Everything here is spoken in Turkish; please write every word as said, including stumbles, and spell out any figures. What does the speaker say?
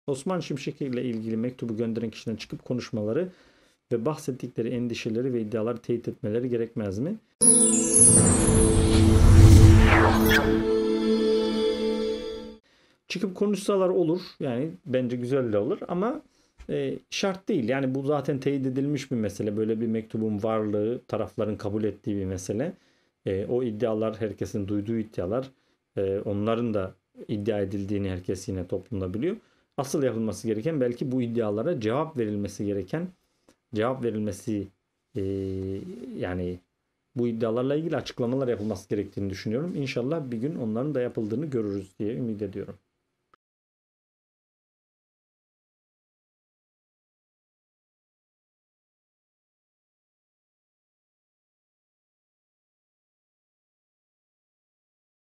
Osman Şimşek ile ilgili mektubu gönderen kişinin çıkıp konuşmaları ve bahsettikleri endişeleri ve iddiaları teyit etmeleri gerekmez mi? Çıkıp konuşsalar olur. Yani bence güzel de olur ama e, şart değil. Yani bu zaten teyit edilmiş bir mesele. Böyle bir mektubun varlığı tarafların kabul ettiği bir mesele. E, o iddialar herkesin duyduğu iddialar. E, onların da iddia edildiğini herkes yine toplumda biliyor. Asıl yapılması gereken belki bu iddialara cevap verilmesi gereken cevap verilmesi e, yani bu iddialarla ilgili açıklamalar yapılması gerektiğini düşünüyorum. İnşallah bir gün onların da yapıldığını görürüz diye ümit ediyorum.